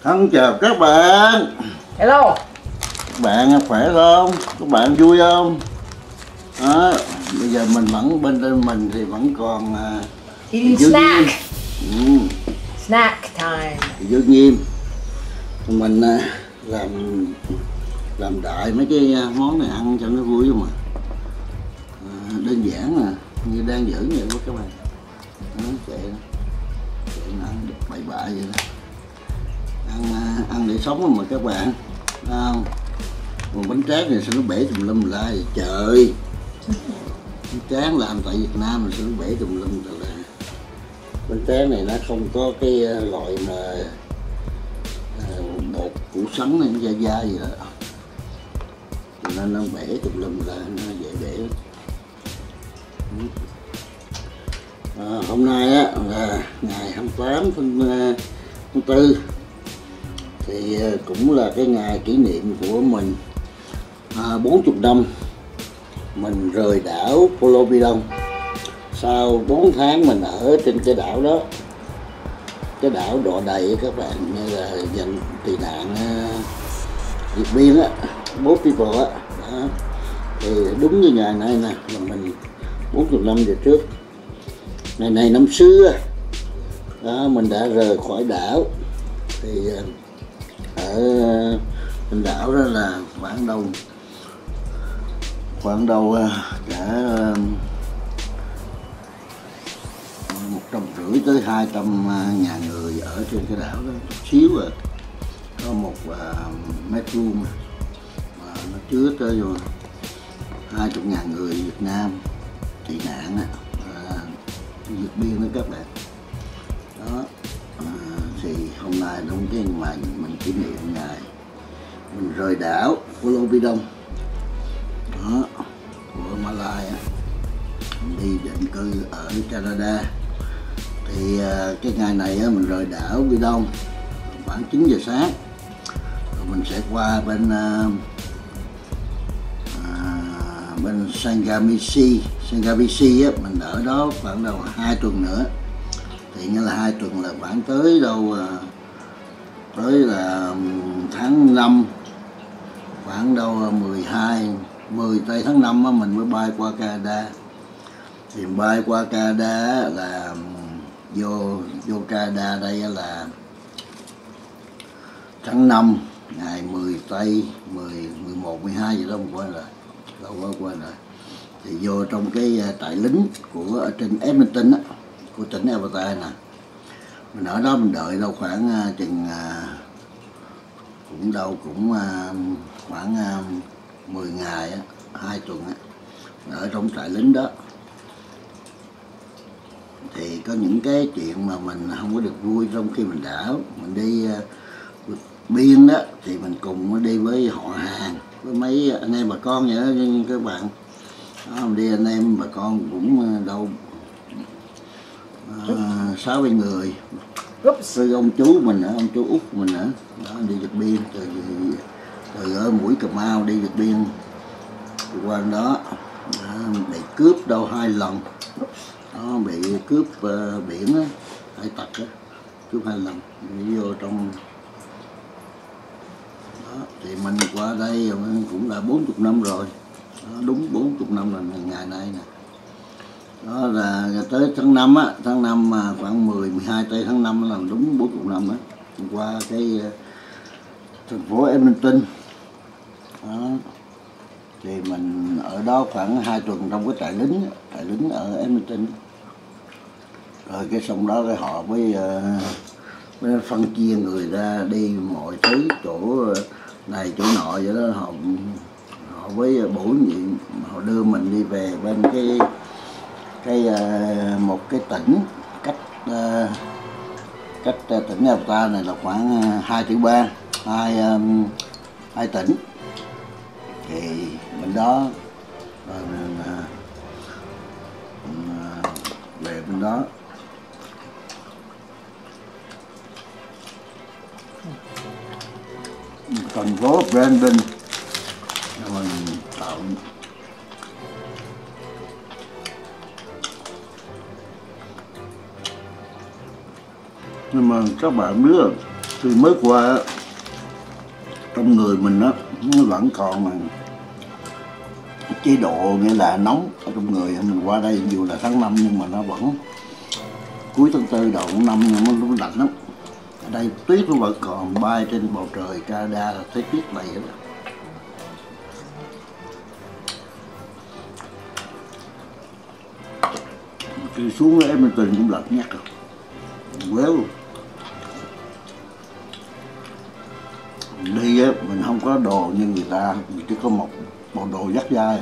Thân chào các bạn. Hello. Các bạn khỏe không? Các bạn vui không? Đó, bây giờ mình vẫn bên mình thì vẫn còn Eating snack. Snack time. Giữ nghiêm. Mình làm đại mấy cái món này ăn cho nó vui mà. Đơn giản nè, như đang giữ vậy đó các bạn. Đó, chạy ăn bậy bạ vậy đó. Ăn để sống mà các bạn. Không? Còn bánh tráng này sao nó bể tùm lum la vậy trời. Bánh tráng làm tại Việt Nam mà sao nó bể tùm lum la. Bánh tráng này nó không có cái loại mà bột củ sắn hay da da gì đó, cho nên nó bể tùm lum la, nó dễ bể. Hôm nay á là ngày 28 tháng 4 thì cũng là cái ngày kỷ niệm của mình 40 năm mình rời đảo Pulau Pidong. Sau 4 tháng mình ở trên cái đảo đó, cái đảo đọa đầy các bạn, như là dân tị nạn Việt Biên á, boat people á. Thì đúng như ngày nay nè, là mình 40 năm về trước, ngày này năm xưa đó, mình đã rời khỏi đảo. Thì ở trên đảo đó là khoảng đâu cả 150 tới 200.000 người ở trên cái đảo đó, chút xíu rồi có một mét vuông mà nó chứa tới 20.000 người Việt Nam tị nạn á, vượt biên đó các bạn. Đó thì hôm nay đúng cái ngày mình kỷ niệm ngày mình rời đảo Pulau Pidong đó của Malai á, đi định cư ở Canada. Thì cái ngày này á, mình rời đảo Pidong khoảng 9 giờ sáng, rồi mình sẽ qua bên Sangamizi á, mình ở đó khoảng đâu 2 tuần nữa. Thì nghĩa là 2 tuần là khoảng tới đâu tới là tháng 5, khoảng đâu 10 tây tháng 5 á, mình mới bay qua Canada. Thì bay qua Canada là vô Canada đây là tháng 5 ngày 10 tây 11 12 gì đó mình quên rồi, lâu quá quên rồi. Thì vô trong cái trại lính của ở trên Edmonton á, của tỉnh Alberta nè. Mình ở đó mình đợi đâu khoảng chừng khoảng 10 ngày á, 2 tuần á, ở trong trại lính đó. Thì có những cái chuyện mà mình không có được vui trong khi mình đảo. Mình đi biên đó thì mình cùng đi với họ hàng, với mấy anh em bà con vậy đó các bạn. Đó, mình đi anh em bà con cũng đâu 6-7 người, với ông chú mình nữa, ông chú út mình nữa. Đó, đi vượt biên từ ở mũi Cà Mau đi vượt biên qua đó, bị cướp đâu 2 lần. Đó, bị cướp biển á, hải tặc á, cướp 2 lần, đi vô trong đó. Thì mình qua đây cũng là 40 năm rồi. Đó, đúng 40 năm là ngày nay nè. Đó là tới tháng 5 á, tháng 5 khoảng 10-12 tây tháng 5 là đúng 40 năm á. Qua cái thành phố Edmonton. Đó. Thì mình ở đó khoảng 2 tuần trong cái trại lính ở Edmonton. Rồi cái xong đó cái họ với phân chia người ra đi mọi thứ, chỗ này chỗ nọ vậy đó. Họ với bổ nhiệm, họ đưa mình đi về bên một cái tỉnh cách tỉnh Alberta này là khoảng 2,3 triệu, hai tỉnh. Thì bên đó rồi mình về bên đó. Thành phố Brandon mình tạo. Nhưng mà các bạn biết Thì mới qua trong người mình nó vẫn còn mà chế độ nghĩa là nóng ở trong người. Mình qua đây dù là tháng 5 nhưng mà nó vẫn cuối tháng 4 đầu tháng 5 nhưng nó lạnh lắm. Ở đây tuyết nó vẫn còn bay trên bầu trời Canada, là thấy tuyết vậy đó. Khi xuống Edmonton cũng lạnh nhắc rồi, quéo luôn. Đi á mình không có đồ như người ta, mình chỉ có một bộ đồ dắt dai.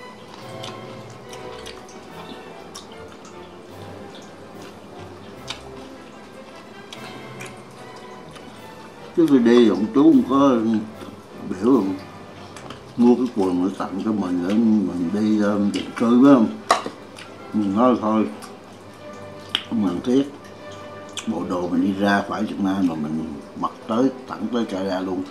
Trước khi đi ông chú không có biểu rồi mua cái quần để tặng cho mình để mình đi định cư phải không? Mình nói thôi không cần thiết, bộ đồ mình đi ra khỏi Việt Nam mà mình mặc tới thẳng tới Canada luôn.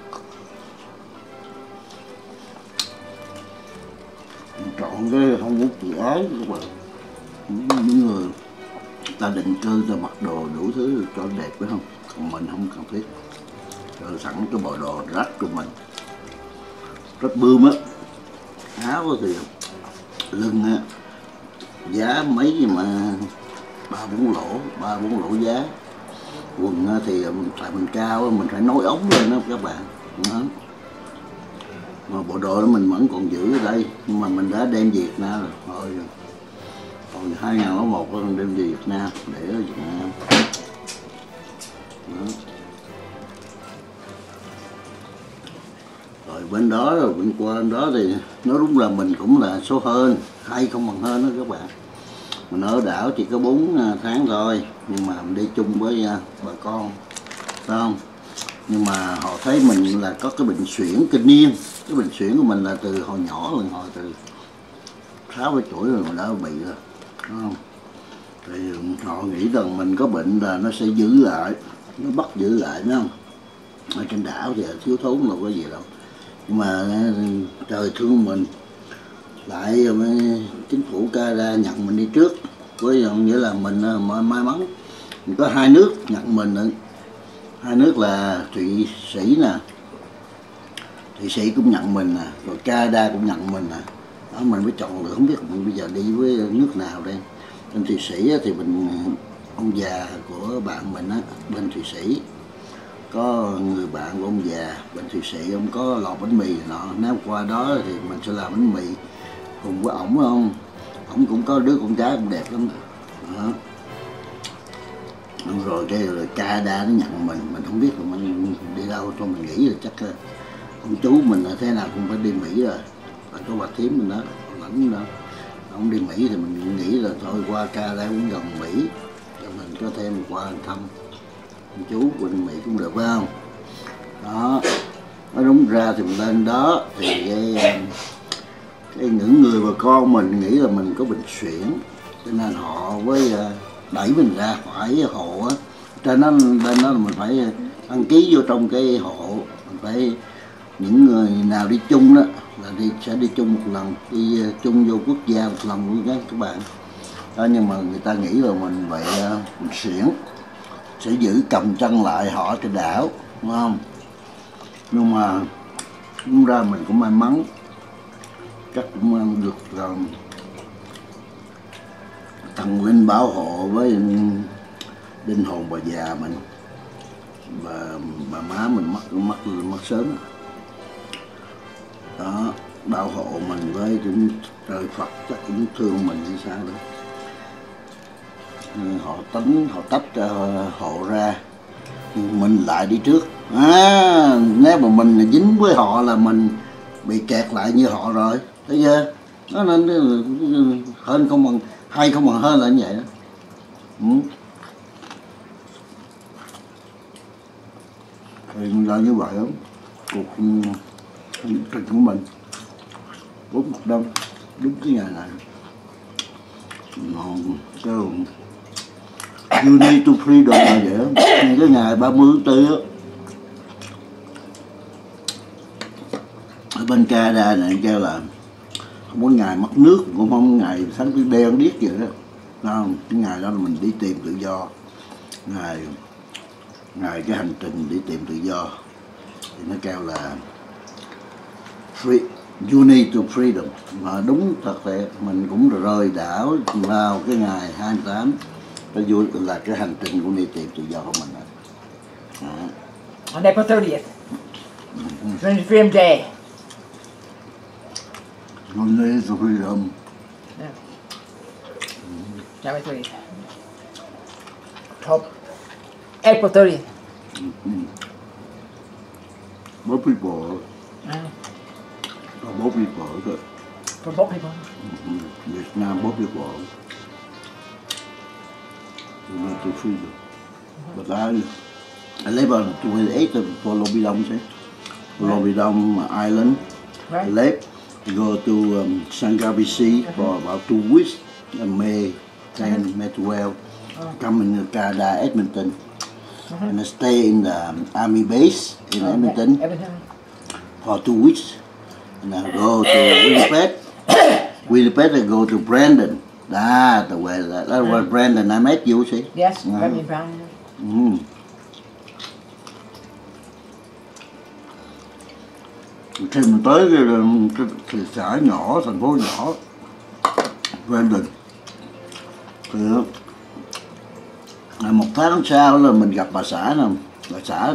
Mình chọn cái không có tự ái các bạn. Những người ta định cư ta mặc đồ đủ thứ cho đẹp phải không? Còn mình không cần thiết. Rồi sẵn cái bộ đồ rách của mình, rất bươm á, áo thì lưng á giá mấy gì mà 3-4 lỗ giá. Quần thì tại mình cao mình phải nối ống lên đó các bạn đó. Mà bộ đồ đó mình vẫn còn giữ ở đây nhưng mà mình đã đem về Việt Nam rồi. Hồi 2001 đem về Việt Nam để ở Việt Nam đó. Rồi bên đó rồi bên qua bên đó thì nói đúng là mình cũng là số hên, hay không bằng hên đó các bạn. Mình ở đảo chỉ có 4 tháng thôi nhưng mà mình đi chung với bà con phải không? Nhưng mà họ thấy mình là có cái bệnh suyễn kinh niên. Cái bệnh suyễn của mình là từ hồi nhỏ, lần hồi từ 6-7 tuổi rồi mà đã bị rồi phải không? Thì họ nghĩ rằng mình có bệnh là nó sẽ giữ lại, nó bắt giữ lại phải không? Ở trên đảo thì thiếu thốn đâu có gì đâu. Nhưng mà trời thương mình, lại chính phủ Canada nhận mình đi trước, với nghĩa là mình may mắn mình có 2 nước nhận mình. 2 nước là Thụy Sĩ nè, Thụy Sĩ cũng nhận mình nè, rồi Canada cũng nhận mình nè. Đó mình mới chọn được, không biết mình bây giờ đi với nước nào đây. Bên Thụy Sĩ thì mình ông già của bạn mình á, bên Thụy Sĩ có người bạn của ông già bên Thụy Sĩ, ông có lò bánh mì nọ, nếu qua đó thì mình sẽ làm bánh mì cùng với ổng không. Ổng cũng có đứa con gái cũng đẹp lắm đó. Rồi cái rồi Canada nó nhận mình không biết là mình đi đâu, thôi mình nghĩ là chắc ông chú mình là thế nào cũng phải đi Mỹ rồi. Và có bà thím mình đó, lãnh đó, ông đi Mỹ thì mình nghĩ là thôi qua Canada cũng gần Mỹ, cho mình có thêm qua thăm ông chú bên Mỹ cũng được phải không? Đó, nói đúng ra thì mình lên đó thì cái những người bà con mình nghĩ là mình có bệnh suyễn, cho nên họ với đẩy mình ra khỏi hộ á. Trên đó là mình phải đăng ký vô trong cái hộ, mình phải những người nào đi chung đó là sẽ đi chung một lần, đi chung vô quốc gia một lần luôn đó các bạn. Đó, nhưng mà người ta nghĩ là mình vậy mình suyễn sẽ giữ cầm chân lại họ trên đảo đúng không? Nhưng mà đúng ra mình cũng may mắn, chắc cũng được thần linh bảo hộ với linh hồn bà già mình và bà má mình mất sớm đó, bảo hộ mình với cũng trời Phật chắc cũng thương mình như sao đó. Họ tách hộ ra, mình lại đi trước. Nếu mà mình dính với họ là mình bị kẹt lại như họ rồi, thấy chưa? Nó nên hên không bằng hay, không bằng hên là như vậy đó. Thì là như vậy đó. Cuộc trình của mình 4 năm đúng cái ngày này ngon kêu you need to freedom là vậy đó. Cái ngày 30 tháng 4 á, ở bên Canada này kêu là không có ngày mất nước, cũng không có ngày sáng cứ đen điếc vậy đó. Không, cái ngày đó là mình đi tìm tự do, ngày ngày cái hành trình đi tìm tự do thì nó kêu là free, journey to freedom, mà đúng thật là mình cũng rời đảo vào cái ngày 28 cái vui là cái hành trình của đi tìm tự do của mình đó. On April 30th. Journey to Freedom Day. Journey to freedom. Yeah. January 30th. October. April 30th. Both people. Both people. For both people. Việt Nam both people. Journey to freedom. But I live on 28 for Lobidong, see? Lobidong Island. Right. I left to go to Sangabi Sea for about 2 weeks. May 10, May 12. Come in Canada, Edmonton. And I stay in the army base in Edmonton for 2 weeks. And I go to Winnipeg. Winnipeg, I go to Brandon. That's where Brandon I met you, see? Yes, Brandon Brown. Khi mình tới cái thị xã nhỏ, thành phố nhỏ Brandon thì một tháng sau là mình gặp bà xã nè. Bà xã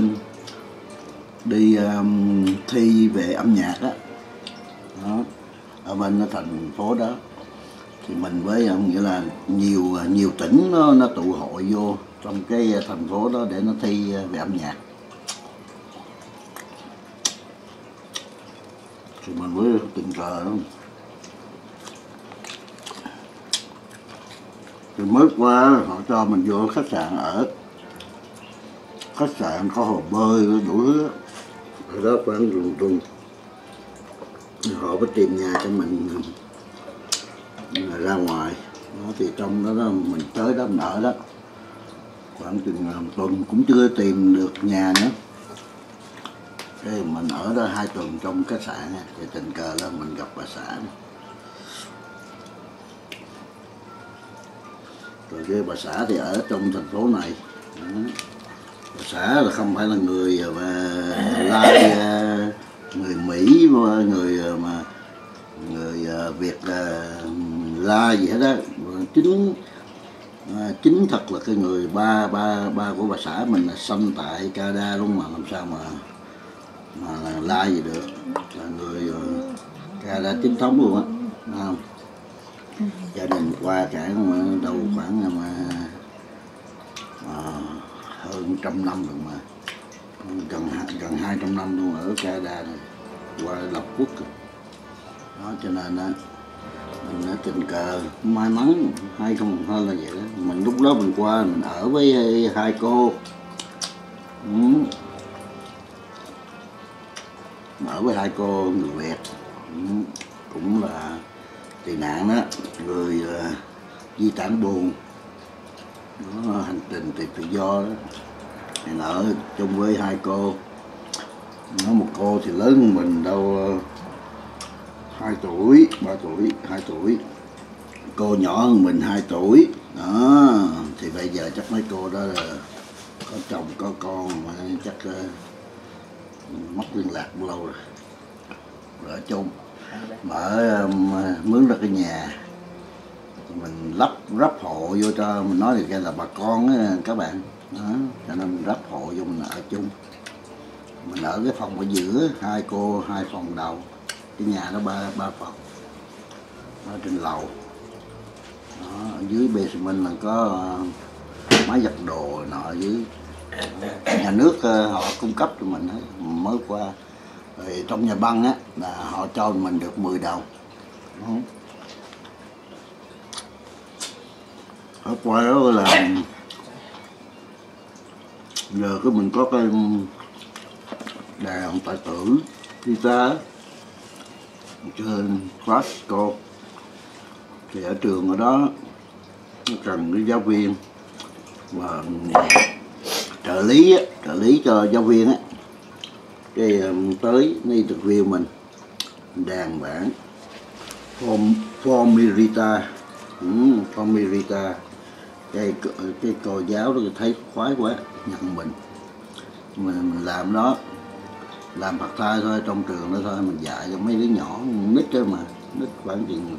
đi thi về âm nhạc đó, ở bên thành phố đó. Thì mình với nghĩa là nhiều tỉnh nó tụ hội vô trong cái thành phố đó để nó thi về âm nhạc. Thì mình mới tình cờ đó. Thì mới qua họ cho mình vô khách sạn ở. Khách sạn có hồ bơi đủ thứ. Ở đó khoảng tuần họ phải tìm nhà cho mình ra ngoài. Đó, thì trong đó mình tới đó mình ở đó khoảng chừng tuần cũng chưa tìm được nhà nữa. Thế mình ở đó 2 tuần trong khách sạn, thì tình cờ là mình gặp bà xã. Rồi cái bà xã thì ở trong thành phố này. Bà xã là không phải là người Lai, người Mỹ, người Việt Lai gì hết đó. Chính thật là cái người ba của bà xã mình là sinh tại Canada luôn, mà làm sao mà Lai gì được, là người Canada chính thống luôn á, không? Gia đình qua cả đâu khoảng hơn 100 năm rồi, mà gần 200 năm luôn ở Canada này, qua lập quốc rồi. Đó cho nên mình đã tình cờ may mắn hay không hơn là vậy đó. Mình lúc đó mình qua mình ở với 2 cô. Ở với 2 cô người Việt, cũng là tị nạn đó, người di tản buồn, nó hành trình tìm tự do đó. Mình ở chung với 2 cô. Nó một cô thì lớn hơn mình đâu 2 tuổi, 3 tuổi, 2 tuổi. Cô nhỏ hơn mình 2 tuổi. Đó, thì bây giờ chắc mấy cô đó là có chồng có con, mà chắc mất liên lạc cũng lâu rồi. Ở chung mở mướn ra cái nhà, mình ráp hộ vô cho, mình nói thì cái là bà con á các bạn đó, cho nên mình ráp hộ vô mình ở chung. Mình ở cái phòng ở giữa, 2 cô 2 phòng đầu, cái nhà nó ba phòng, ở trên lầu đó, ở dưới basement là có máy giặt đồ nọ ở dưới. Nhà nước họ cung cấp cho mình mới qua. Rồi trong nhà băng á là họ cho mình được 10 đồng. Ở qua đó là giờ cái mình có cái đàn tài tử guitar chơi classical. Thì ở trường ở đó nó cần cái giáo viên mà trợ lý cho giáo viên á, cái tới đi thực viên mình đàn bản Formirita, Formirita. Cái cô giáo đó thấy khoái quá, nhận mình làm đó, làm part time thôi, trong trường đó thôi, mình dạy cho mấy đứa nhỏ nít đó mà, nít khoảng chừng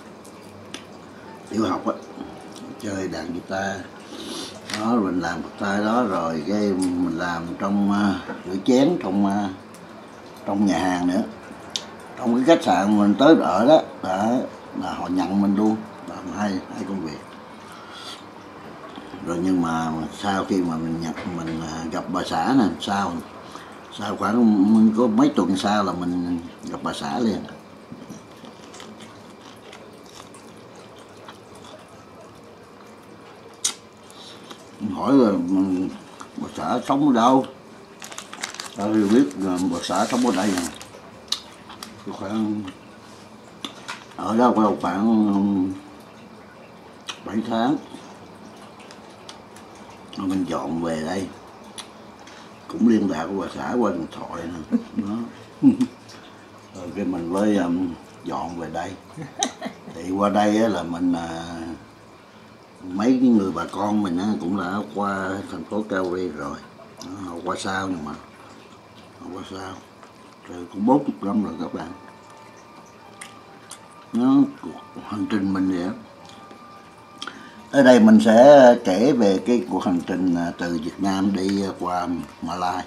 tiểu học á, chơi đàn guitar đó. Mình làm part time đó rồi cái mình làm trong rửa chén trong nhà hàng nữa, trong cái khách sạn mình tới ở đó, là họ nhận mình luôn, làm hai công việc. Rồi nhưng mà sau khi mà mình gặp bà xã nè, sau khoảng có mấy tuần sau là mình gặp bà xã liền. Mình hỏi là bà xã sống ở đâu, tao thì biết là bà xã sống ở đây nè, khoảng ở đó khoảng 7 tháng. Rồi mình dọn về đây, cũng liên lạc của bà xã qua điện thoại nè đó. Rồi cái mình mới dọn về đây. Thì qua đây là mình mấy cái người bà con mình cũng đã qua thành phố Calgary rồi, họ qua sau, nhưng mà họ qua sau rồi cũng 40 năm rồi các bạn. Nó hành trình mình vậy. Ở đây mình sẽ kể về cái cuộc hành trình từ Việt Nam đi qua Malai.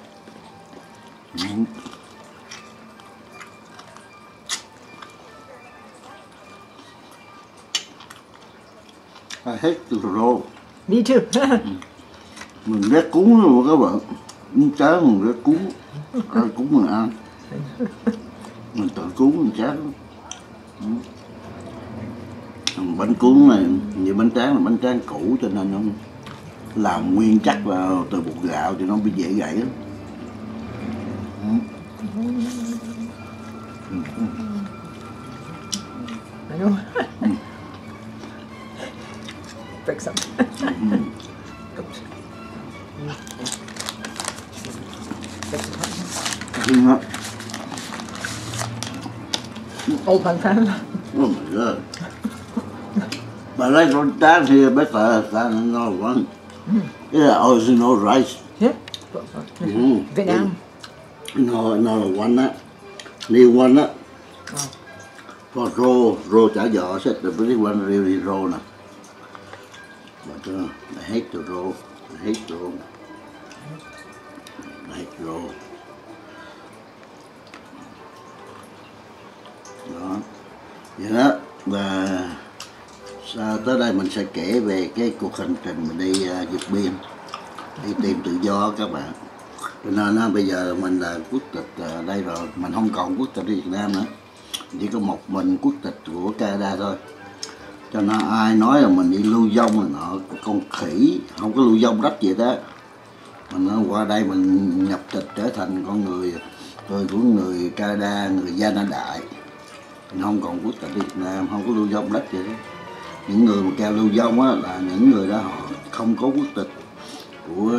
I hate the road. Me too. Mình ghét cuốn luôn các bạn. Trái mình ghét cuốn. Ai cuốn mình ăn. Mình tự cuốn mình chát. Bánh cuốn này, như bánh tráng là bánh tráng cũ cho nên nó làm nguyên chắc vào từ bột gạo thì nó bị dễ gãy lắm. I know. Fix them. Old pan. Oh my God. But like on down here, better than another one. Yeah, original rice. Yeah. Vietnam. No, another one that. New one that. For raw chả giò, said the British one really raw now. But I hate the raw. I hate raw. I hate raw. Đó. Vậy đó. Và sau tới đây mình sẽ kể về cái cuộc hành trình mình đi vượt biên, đi tìm tự do các bạn. Cho nên bây giờ mình là quốc tịch ở đây rồi, mình không còn quốc tịch ở Việt Nam nữa, chỉ có một mình quốc tịch của Canada thôi. Cho nên ai nói là mình đi lưu vong là nọ con khỉ, không có lưu vong đất gì đó. Mình qua đây mình nhập tịch trở thành con người, tôi của người Canada, người Gia Na Đại. Mình không còn quốc tịch Việt Nam, không có lưu vong đất gì đó. Những người mà kêu lưu vong á là những người đó họ không có quốc tịch của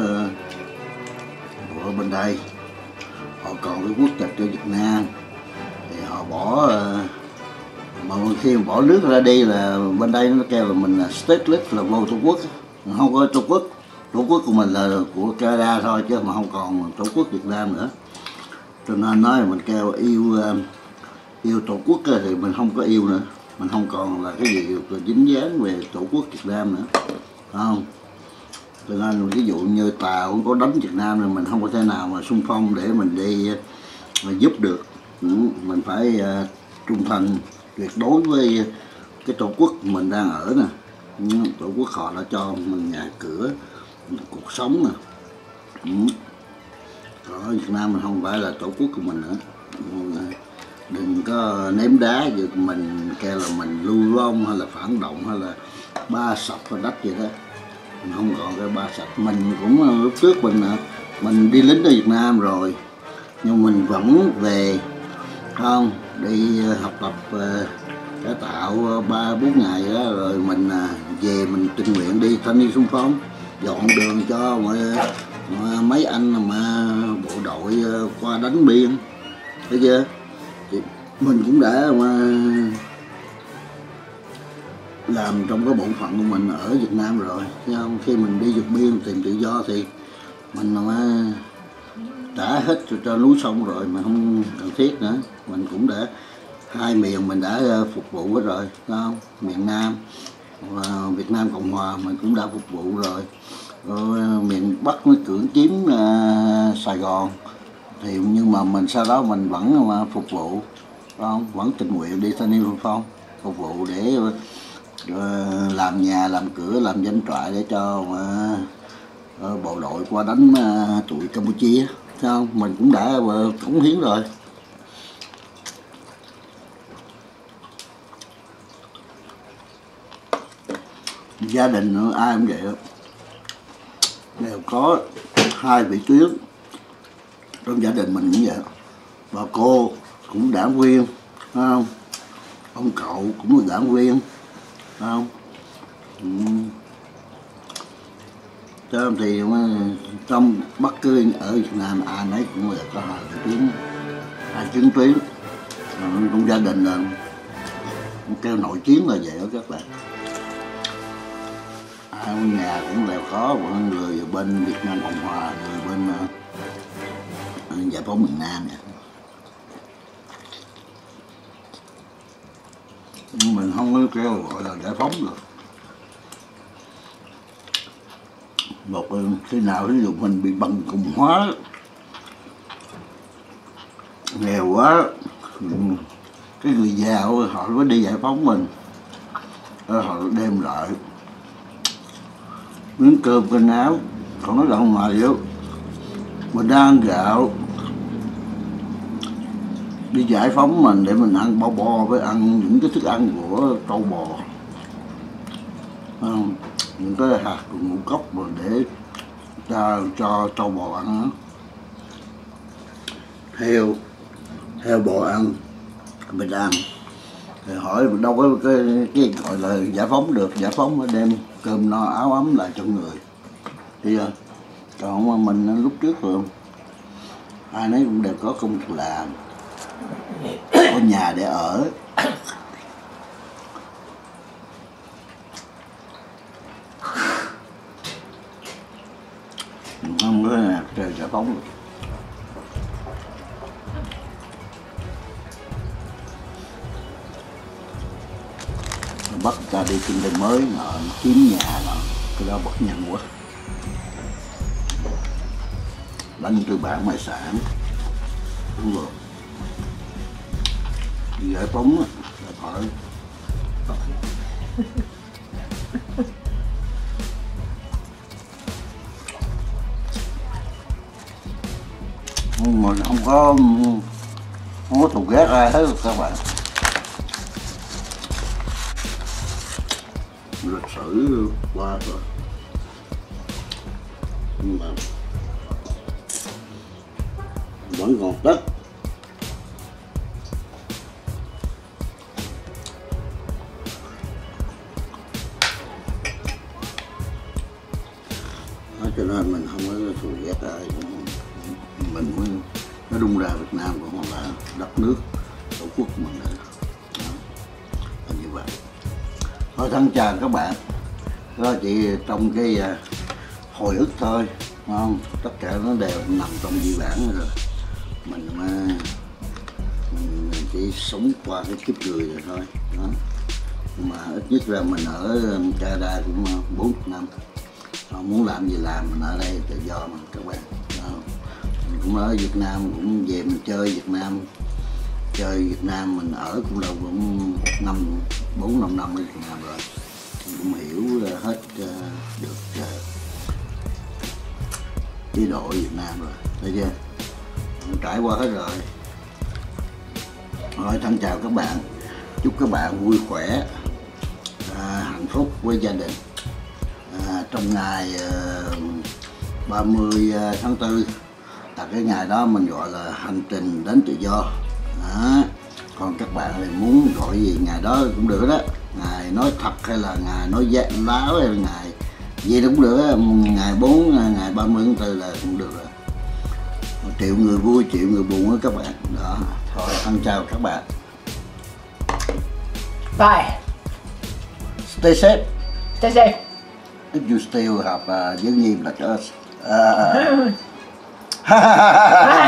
bên đây, họ còn cái quốc tịch ở Việt Nam thì họ bỏ, mà khi mà bỏ nước ra đi là bên đây nó kêu là mình là stateless, là vô Trung Quốc, không có Trung Quốc. Tổ quốc của mình là của Canada thôi chứ mà không còn Tổ quốc Việt Nam nữa. Cho nên nói là mình kêu yêu Tổ quốc thì mình không có yêu nữa, mình không còn là cái gì dính dáng về Tổ quốc Việt Nam nữa, không. Cho nên ví dụ như Tàu không có đánh Việt Nam thì mình không có thể nào mà xung phong để mình đi mà giúp được. Mình phải trung thành tuyệt đối với cái Tổ quốc mình đang ở nè. Tổ quốc họ đã cho mình nhà cửa, cuộc sống nè. Ở Việt Nam mình không phải là Tổ quốc của mình nữa. Đừng có ném đá về mình kêu là mình lưu vong hay là phản động hay là ba sập và đất gì đó. Mình không còn cái ba sạch. Mình cũng lúc trước mình đi lính ở Việt Nam rồi, nhưng mình vẫn về không đi học tập cải tạo 3-4 ngày đó, rồi mình về mình tình nguyện đi thanh niên xung phong, dọn đường cho mấy anh mà bộ đội qua đánh biên, thấy chưa? Thì mình cũng đã làm trong cái bổn phận của mình ở Việt Nam rồi, thấy không? Khi mình đi vượt biên tìm tự do thì mình mà đã hết cho núi sông rồi mà không cần thiết nữa. Mình cũng đã hai miền mình đã phục vụ hết rồi, phải không? Miền Nam và Việt Nam Cộng Hòa mình cũng đã phục vụ rồi. Miền Bắc mới cưỡng chiếm Sài Gòn thì nhưng mà mình sau đó mình vẫn phục vụ, phải không? Vẫn tình nguyện đi thanh niên xung phong phục vụ để làm nhà làm cửa làm doanh trại để cho bộ đội qua đánh tụi Campuchia, phải không? Mình cũng đã cống hiến rồi. Gia đình ai cũng vậy đó, đều có hai vị tướng trong gia đình mình cũng vậy. Bà cô cũng đảng viên, phải không? Ông cậu cũng là đảng viên, phải không? Thì trong bất cứ ở Việt Nam ai nấy cũng là có hai vị tướng, hai chứng tuyến trong gia đình là kêu nội chiến là vậy đó các bạn. Ai nhà cũng đều có một người bên Việt Nam Cộng Hòa, người bên giải phóng miền Nam này. Nhưng mình không có kêu gọi là giải phóng được. Một khi nào ví dụ mình bị bằng cùng hóa, nghèo quá, cái người giàu họ mới đi giải phóng mình, họ đem lại miếng cơm canh áo, còn nói đâu mà vậy, mình đang ăn gạo đi giải phóng mình để mình ăn bo với ăn những cái thức ăn của trâu bò, những cái hạt ngũ cốc mà để cho trâu bò ăn, heo bò ăn mình ăn. Thì hỏi đâu có cái gọi là giải phóng được, giải phóng mới đem cơm no áo ấm lại cho người. Thì còn mình lúc trước rồi ai nấy cũng đều có công việc làm, có nhà để ở. Không có trời giải phóng được. Bắt ta đi kinh tế mới nọ, kiếm nhà nọ, cái đó bất nhân quá. Đánh tư bản tài sản, đúng rồi. Giải phóng là phải. Mình không có thù ghét ai hết các bạn. Lịch sử qua rồi nhưng mà vẫn còn đất. Cho nên mình không có thù ghét ai, mình mới nói đúng ra Việt Nam cũng là đất nước tổ quốc mình là như vậy. Thôi thân chào các bạn, đó chỉ trong cái hồi ức thôi, không? Tất cả nó đều nằm trong di bản rồi. Mình chỉ sống qua cái kiếp người rồi thôi. Đó. Mà ít nhất là mình ở Canada cũng 40 năm. Không muốn làm gì làm, mình ở đây tự do mà các bạn. Đó. Mình cũng ở Việt Nam, cũng về mình chơi Việt Nam. Chơi Việt Nam mình ở cũng đâu cũng 4-5 năm ở Việt Nam rồi. Mình cũng hiểu hết được chế độ Việt Nam rồi, thấy chưa? Mình trải qua hết rồi. Rồi thân chào các bạn, chúc các bạn vui khỏe, hạnh phúc với gia đình. Trong ngày 30 tháng 4 là cái ngày đó mình gọi là hành trình đến tự do. Đó. Còn các bạn thì muốn gọi gì ngày đó cũng được đó, ngày nói thật hay là ngày nói láo hay là ngày gì cũng được đó. Ngày 30 tháng 4 là cũng được rồi. Triệu người vui triệu người buồn đó các bạn. Đó. Thôi thân chào các bạn. Bye. Stay safe. Stay safe. If you still have Giữ Nghiêm like us. À.